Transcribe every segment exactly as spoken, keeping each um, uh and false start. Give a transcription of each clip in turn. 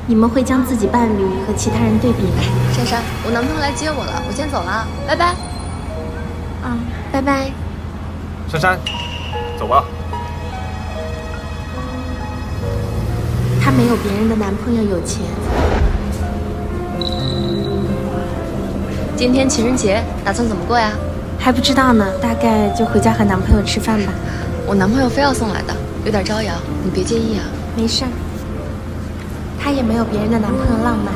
你们会将自己伴侣和其他人对比吗？ 珊珊，我男朋友来接我了，我先走了，拜拜。 啊，拜拜。 珊珊，走吧。 她没有别人的男朋友有钱。 今天情人节，打算怎么过呀？ 还不知道呢，大概就回家和男朋友吃饭吧。 我男朋友非要送来的，有点招摇，你别介意啊。 没事儿。他也没有别人的男朋友浪漫。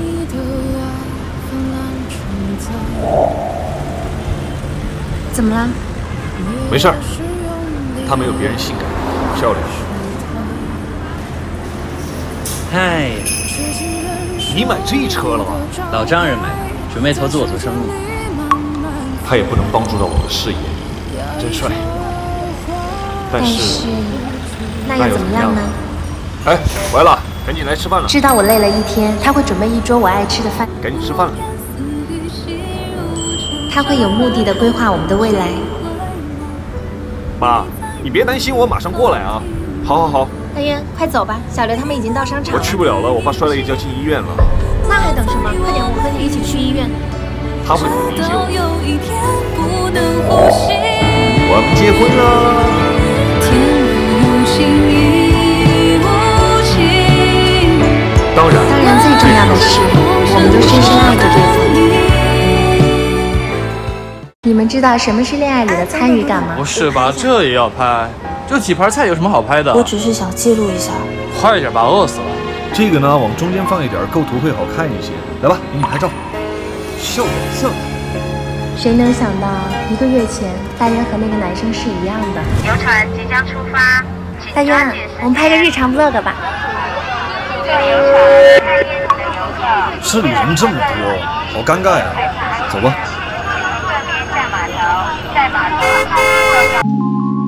怎么了？ 没事儿，他没有别人性感漂亮。 嗨， 你买这车了吗？ 老丈人买的，准备投资我做生意。 他也不能帮助到我的事业，真帅。但是， 那又怎么样呢？ 哎，回来了，赶紧来吃饭了。 知道我累了一天，他会准备一桌我爱吃的饭。 赶紧吃饭了。 他会有目的的规划我们的未来。 妈，你别担心，我马上过来啊。好好好。 大渊，快走吧，小刘他们已经到商场了。 我去不了了，我爸摔了一跤进医院了。 那还等什么？快点，我和你一起去医院。 他会很理解我。我们结婚了。当然， 当然，最重要的是，我们都深深爱着对方。你们知道什么是恋爱里的参与感吗？ 不是吧，这也要拍？就几盘菜有什么好拍的？ 我只是想记录一下。 快点吧，饿死了。 这个呢，往中间放一点，构图会好看一些。来吧，给你拍照。笑笑。 谁能想到，一个月前，大渊和那个男生是一样的。 游船即将出发， 大渊，我们拍个日常 vlog 吧。 这里游船开业的游客。 这里人这么多，好尴尬呀。走吧。 侧边下码头，在码头航行。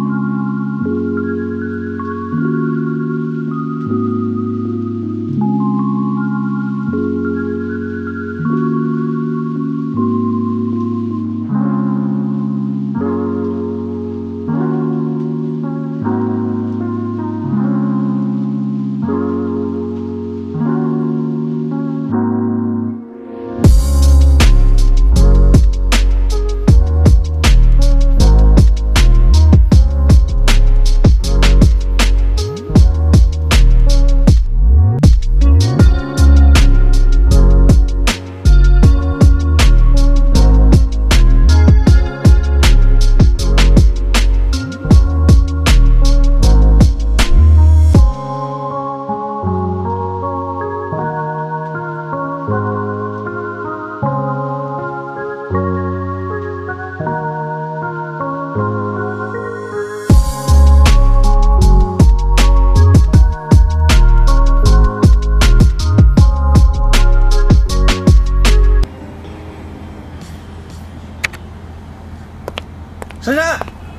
珊珊，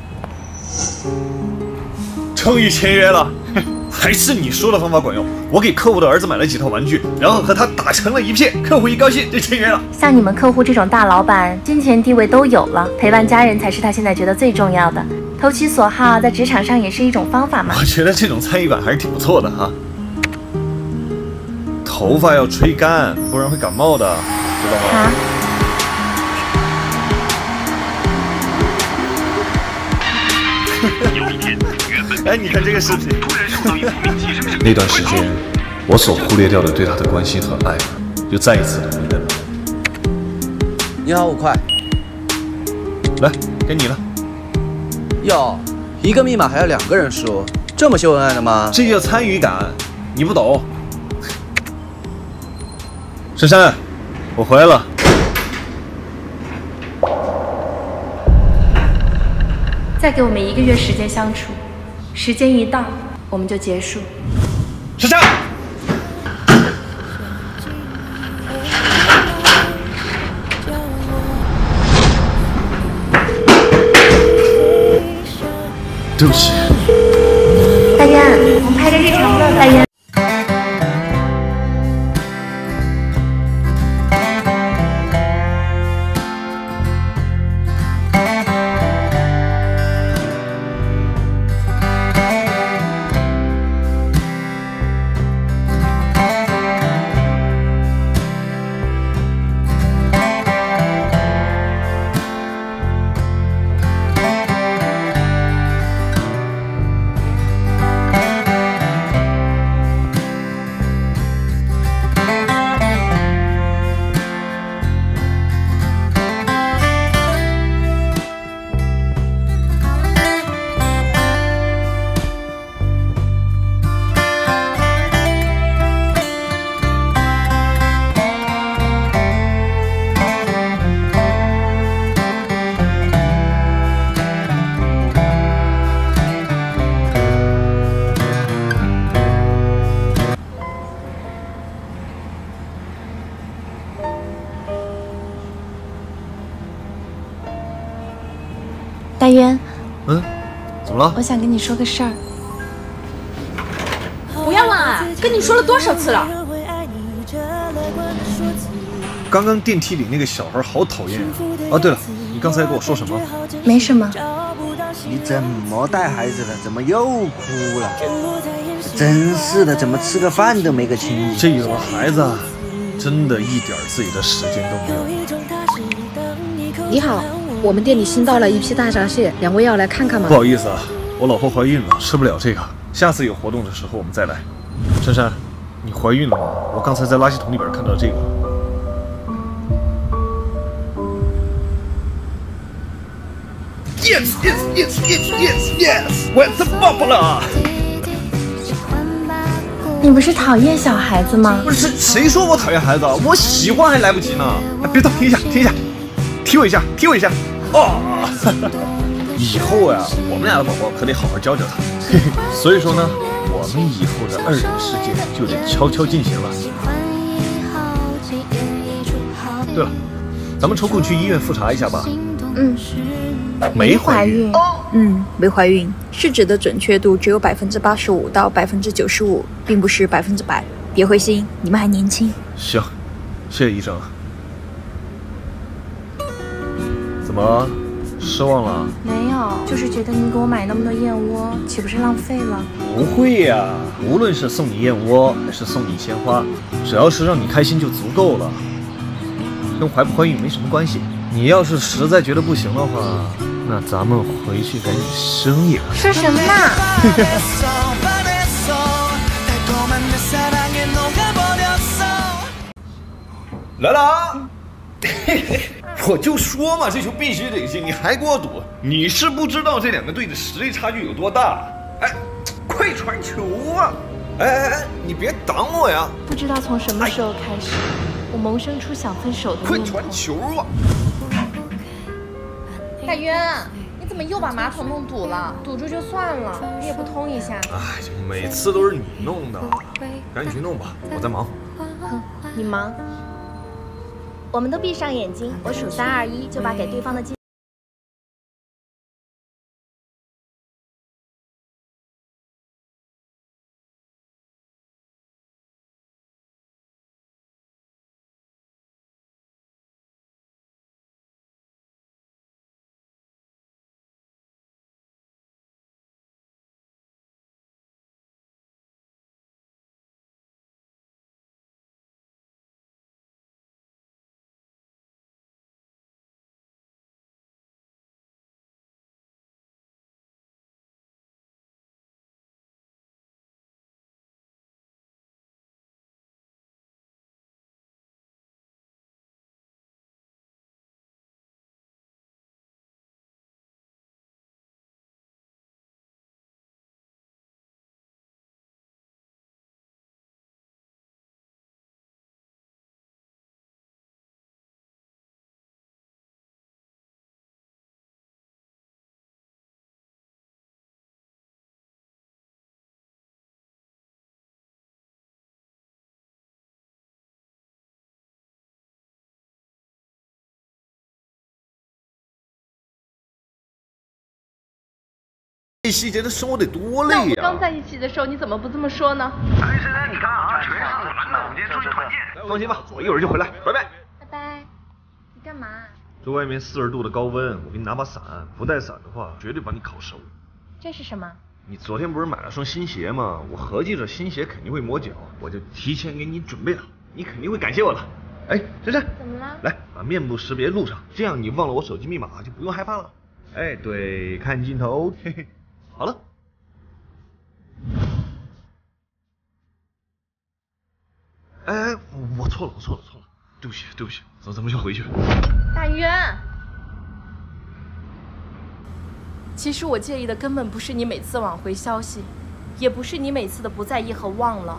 终于签约了，还是你说的方法管用。我给客户的儿子买了几套玩具，然后和他打成了一片，客户一高兴就签约了。 像你们客户这种大老板，金钱地位都有了，陪伴家人才是他现在觉得最重要的。投其所好，在职场上也是一种方法嘛。 我觉得这种参与感还是挺不错的哈。头发要吹干，不然会感冒的，知道吗？ 啊。 哎，你看这个视频。那段时间，我所忽略掉的对他的关心和爱，又再一次的回来了。 你好，五块。 来，给你了。 哟，一个密码还要两个人输，这么秀恩爱的吗？ 这叫参与感，你不懂。珊珊，我回来了。 再给我们一个月时间相处，时间一到，我们就结束。 珊珊，对不起。 大渊，我们拍个日常的，大渊。 大渊， 嗯，怎么了？ 我想跟你说个事儿。 不要啦，跟你说了多少次了？ 刚刚电梯里那个小孩好讨厌啊！啊，对了，你刚才跟我说什么？ 没什么。 你怎么带孩子了？怎么又哭了？真是的，怎么吃个饭都没个轻易？ 这有了孩子，真的一点自己的时间都没有。 你好，我们店里新到了一批大闸蟹，两位要来看看吗？ 不好意思啊，我老婆怀孕了，吃不了这个。下次有活动的时候我们再来。珊珊，你怀孕了吗？我刚才在垃圾桶里边看到这个。Yes, yes, yes, yes, yes, yes！ 我是爸爸了。 你不是讨厌小孩子吗？ 不是，谁说我讨厌孩子？我喜欢还来不及呢。哎，别动，停一下，停一下，踢我一下，踢我一下。哦，以后呀，我们俩的宝宝可得好好教教他。所以说呢，我们以后的二人世界就得悄悄进行了。对了，咱们抽空去医院复查一下吧。 嗯。 没怀孕。 嗯，没怀孕，试纸的准确度只有百分之八十五到百分之九十五，并不是百分之百。别灰心，你们还年轻。 行，谢谢医生。怎么，失望了？ 没有，就是觉得你给我买那么多燕窝，岂不是浪费了？ 不会呀、啊，无论是送你燕窝还是送你鲜花，只要是让你开心就足够了，跟怀不怀孕没什么关系。你要是实在觉得不行的话，那咱们回去赶紧生一个。 说什么呢？ 来了啊！我就说嘛，这球必须得进，你还给我赌？你是不知道这两个队的实力差距有多大？哎，快传球啊！哎哎哎，你别挡我呀！ 不知道从什么时候开始，我萌生出想分手的念头。 快传球啊！ 大渊，你怎么又把马桶弄堵了？堵住就算了，你也不通一下。 哎，每次都是你弄的，赶紧去弄吧，我在忙。 哼，你忙。我们都闭上眼睛，我数三二一，就把给对方的记。 细节的生活得多累呀、啊！ 那我们刚在一起的时候，你怎么不这么说呢？ 哎，珊珊，你看啊，全是我们的，我们今天出去团建。 放心吧，我一会儿就回来，拜拜。 拜拜。你干嘛？ 这外面四十度的高温，我给你拿把伞，不带伞的话，绝对把你烤熟。 这是什么？ 你昨天不是买了双新鞋吗？我合计着新鞋肯定会磨脚，我就提前给你准备了，你肯定会感谢我的。哎，珊珊， 怎么了？ 来，把面部识别录上，这样你忘了我手机密码就不用害怕了。哎，对，看镜头，嘿嘿，好了。哎，我错了，我错了，错了，对不起，对不起，走，咱们先回去。 大渊，其实我介意的根本不是你每次挽回消息，也不是你每次的不在意和忘了，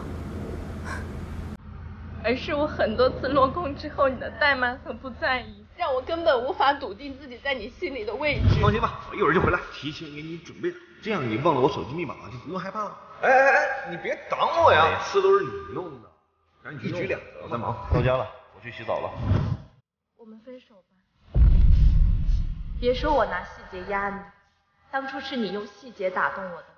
而是我很多次落空之后你的怠慢和不在意，让我根本无法笃定自己在你心里的位置。 放心吧，我一会儿就回来，提前给你准备了，这样你忘了我手机密码就不用害怕了。哎哎哎，你别挡我呀！每次都是你弄的。赶紧一举两得，我在忙。到家了，我去洗澡了。 我们分手吧。 别说我拿细节压你，当初是你用细节打动我的。